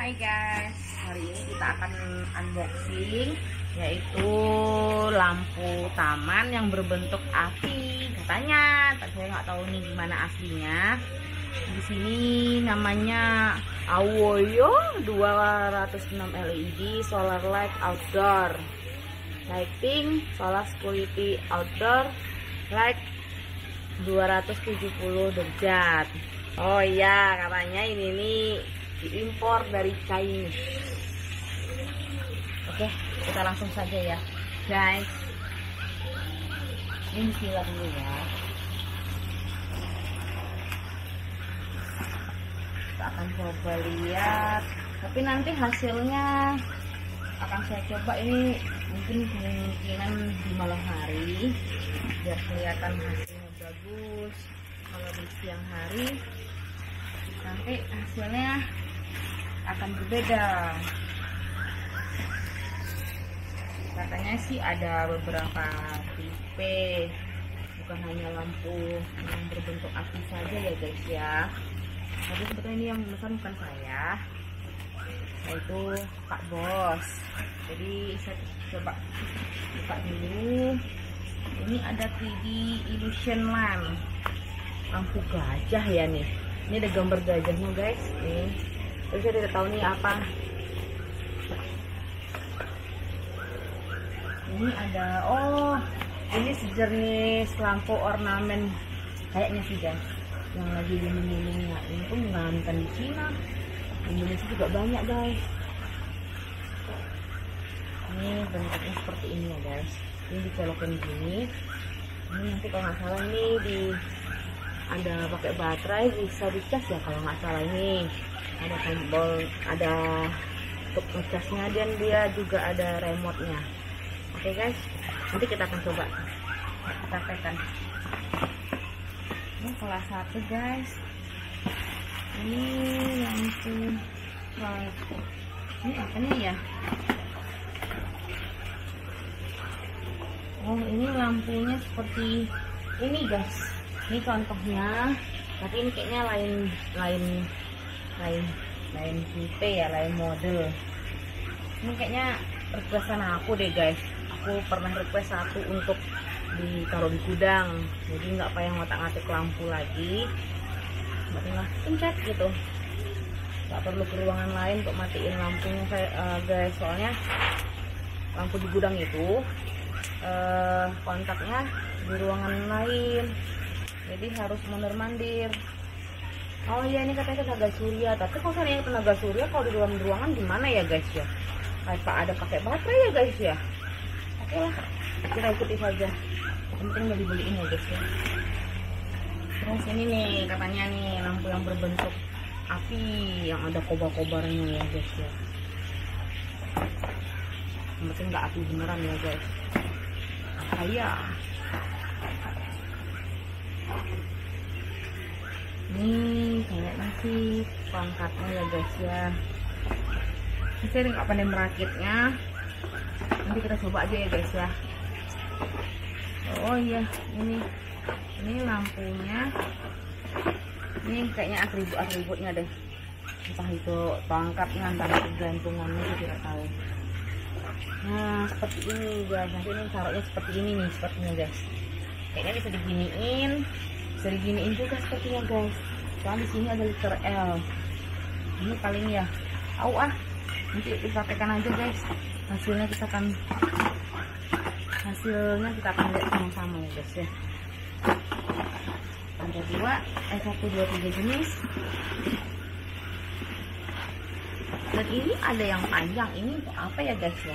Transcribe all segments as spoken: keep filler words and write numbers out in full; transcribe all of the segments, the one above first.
Hai guys, hari ini kita akan unboxing yaitu lampu taman yang berbentuk api katanya. Tapi saya nggak tahu nih gimana aslinya. Di sini namanya Awoyo dua ratus enam L E D solar light outdoor lighting, solar security outdoor light dua ratus tujuh puluh derajat. Oh iya, katanya ini nih diimpor dari China. Oke, kita langsung saja ya guys. Ini bismillah dulu ya. Kita akan coba lihat, tapi nanti hasilnya akan saya coba ini mungkin kemungkinan di malam hari biar kelihatan hasilnya bagus. Kalau di siang hari nanti hasilnya akan berbeda. Katanya sih ada beberapa tipe, bukan hanya lampu yang berbentuk api saja ya guys ya. Tapi sebetulnya ini yang memesan bukan saya, yaitu Pak Bos. Jadi saya coba buka dulu. Ini ada tiga D illusion lamp, lampu gajah ya nih. Ini ada gambar gajahnya guys nih. Tapi saya tidak tahu nih apa. Ini ada, oh ini sejenis lampu ornamen kayaknya sih guys, yang lagi booming-boomingnya. Ini pun bukan di Cina, Indonesia juga banyak guys. Ini bentuknya seperti ini ya guys. Ini dicolokin gini. Ini nanti kalau nggak salah ini di ada pakai baterai, bisa dicas ya kalau nggak salah. Ini ada tombol, ada untuk ngecasnya, dan dia juga ada remote-nya. Oke guys, nanti kita akan coba praktekkan. Ini kelas satu guys. Ini lampu light. Ini apa nih ya? Oh, ini lampunya seperti ini guys. Ini contohnya, tapi ini kayaknya lain lain lain lain tipe ya, lain model. Ini kayaknya requestan aku deh guys. Aku pernah request satu untuk ditaruh di gudang, jadi nggak payah ngotak-ngatik lampu lagi, tinggal pencet gitu, nggak perlu ke ruangan lain untuk matiin lampunya saya, uh, guys. Soalnya lampu di gudang itu uh, kontaknya di ruangan lain, jadi harus mondar-mandir. Oh iya, ini katanya tenaga surya, tapi kalau saya tenaga surya kalau di dalam ruangan gimana ya guys ya? Apa ada pakai baterai ya guys ya? Oke lah, kita ikuti saja. Penting mau dibeliin ya guys ya. Terus ini nih katanya nih lampu yang berbentuk api yang ada kobar-kobarnya ya guys ya. Yang penting nggak api beneran ya guys. Kaya. Ini kayaknya sih perangkatnya ya guys ya. Saya nggak pandai merakitnya. Nanti kita coba aja ya guys ya. Oh iya, ini ini lampunya. Ini kayaknya atribut-atributnya deh. Entah itu tongkatnya, entah itu gantungannya, saya tidak tahu. Nah seperti ini guys. Nanti ini taruhnya seperti ini nih, sepertinya guys. Kayaknya bisa diginiin, bisa diginiin juga sepertinya guys. Soalnya di sini ada liter L. Ini paling ya, tahu ah. Nanti dipraktekkan aja guys. Hasilnya kita akan hasilnya kita akan lihat sama-sama ya guys ya. Ada dua, eh satu, dua, tiga jenis. Dan ini ada yang panjang. Ini untuk apa ya guys ya?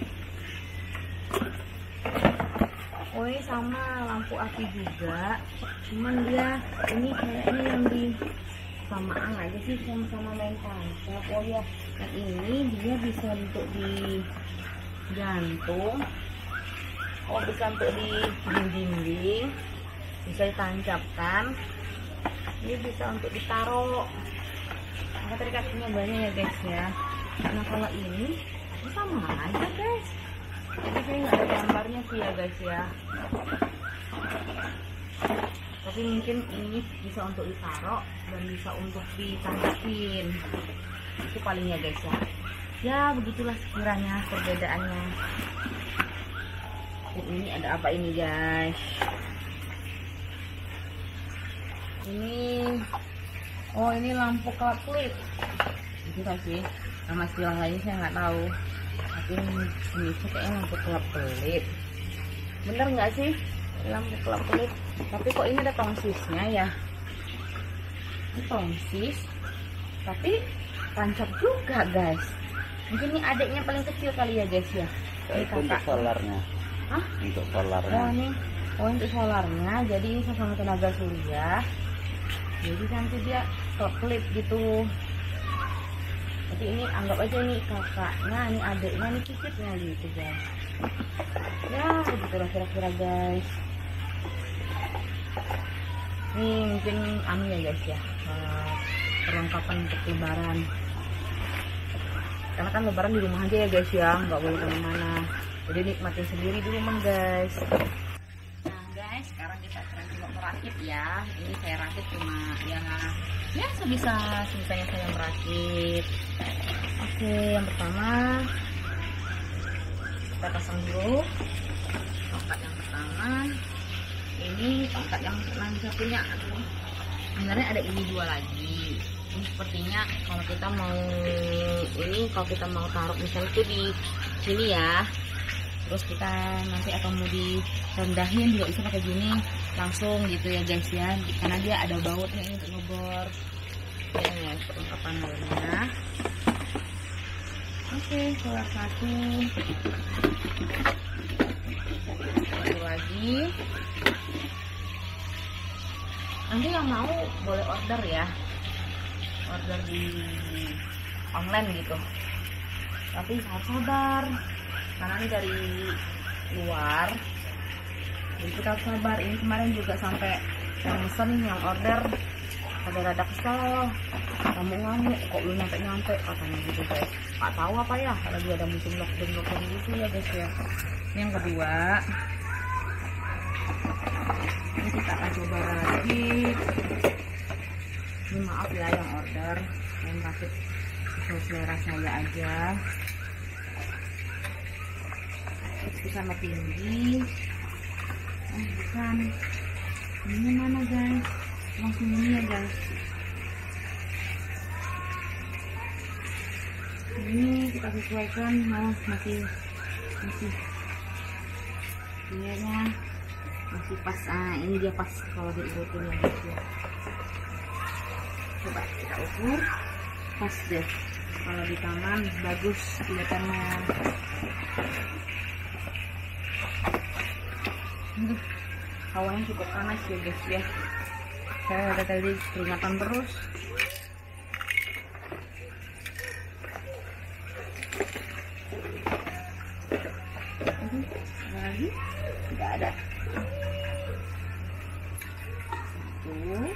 Oh ini sama lampu api juga. Cuman dia ini kayaknya yang di samaan aja sih, sama-sama main tancap. Oh ya, yang ini dia bisa untuk digantung. Oh bisa untuk di dinding, bisa ditancapkan. Ini bisa untuk ditaruh. Maka tadi kakinya banyak ya guys ya. Nah kalau ini sama aja guys. Tapi saya nggak ada gambarnya sih ya guys ya. Tapi mungkin ini bisa untuk ditaruh dan bisa untuk ditancapin. Itu palingnya guys ya. Ya begitulah sekiranya perbedaannya. Dan ini ada apa ini guys? Ini, oh ini lampu kelap klip. Itu kan sih, nama istilah lainnya saya nggak tahu. Tapi ini kayaknya lampu kelap klip. Bener nggak sih lampu kelap klip? Tapi kok ini ada tongsisnya ya? Ini tongsis, tapi tancap juga guys. Mungkin ini adiknya paling kecil kali ya guys ya. Ini untuk solarnya. Hah? Untuk solarnya. Oh ini, oh untuk solarnya. Jadi ini sama tenaga surya. Jadi nanti dia klip gitu. Jadi ini anggap aja ini kakaknya, ini adiknya, ini cicitnya gitu guys. Ya begitulah kira-kira guys. Ini mungkin anu ya guys ya, perlengkapan untuk lebaran. Karena kan lebaran di rumah aja ya guys ya, nggak boleh kemana-mana. Jadi nikmatin sendiri di rumah guys. Nah guys, sekarang kita akan coba merakit ya. Ini saya rakit cuma ya, ya sebisa sebisanya saya merakit. Oke, yang pertama kita pasang dulu tongkat yang pertama. Ini tongkat yang nanti saya punya. Sebenarnya ada ini dua lagi. Ini sepertinya kalau kita mau ini kalau kita mau taruh misalnya itu di sini ya, terus kita nanti atau mau direndahin juga bisa pakai gini langsung gitu ya guys ya, karena dia ada bautnya ini untuk ngebor. Ini ya perlengkapan lainnya. Oke, solar satu, satu lagi. Nanti yang mau boleh order ya, order di online gitu, tapi harus sabar karena ini dari luar, jadi kita harus sabar. Ini kemarin juga sampai yang mesen yang order ada rada kesel, kamu ngamuk kok belum nyampe nyampe katanya gitu guys. Nggak tahu apa ya, lagi ada musim lockdown lockdown gitu ya guys ya. Ini yang kedua, ini kita akan coba rakit. Ini maaf ya yang order, yang rakit sesuai selera saya aja. Terus sama tinggi. Oh bukan, ini mana guys? Langsung ini ya guys. Ini kita sesuaikan, mau masih masih kayaknya masih pas. Ah ini dia pas kalau diikutin ya guys ya. Coba kita ukur, pas deh. Kalau di tangan bagus kelihatannya. Aduh, hawanya cukup panas ya guys ya. Saya ada tadi peringatan terus. Aduh, ada lagi? Tidak ada. Satu.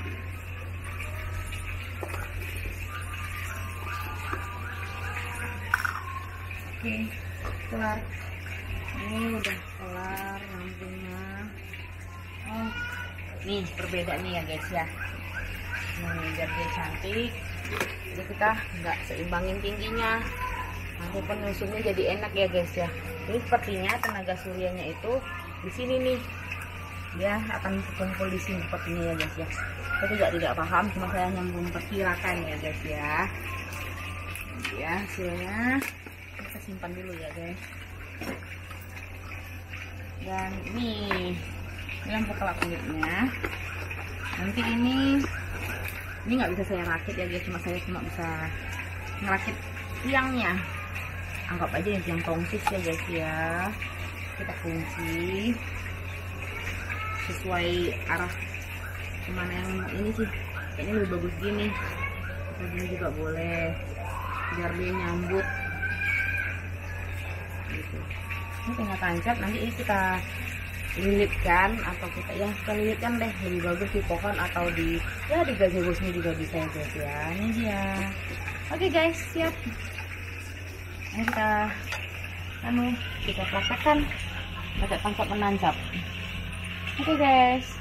Oke, kelar. Ini udah kelar lampunya. Oh, nih perbedaannya ya guys ya. Nih biar dia cantik. Jadi kita nggak seimbangin tingginya. Nanti penyusunnya jadi enak ya guys ya. Ini sepertinya tenaga suryanya itu di sini nih. Dia akan terkumpul di sini sepertinya ya guys ya. Saya juga tidak paham, cuma saya hanya memperkirakan ya guys ya. Ya hasilnya kita simpan dulu ya guys. Dan ini ini lampu kelap klipnya. Nanti ini ini nggak bisa saya rakit ya guys, cuma saya cuma bisa ngerakit tiangnya. Anggap aja yang tiang tongsis ya guys ya. Kita kunci sesuai arah kemana yang ini sih. Kayaknya lebih bagus gini. Kita gini juga boleh biar dia nyambut. Gitu. Ini tinggal tancap, nanti ini kita lilitkan atau kita ya kita lilitkan deh, lebih bagus di pohon atau di ya di gazebusnya juga bisa ya guys ya. Ini dia. Oke guys, siap. Ini kita anu kita praktekkan pakai tancap menancap. Oke guys.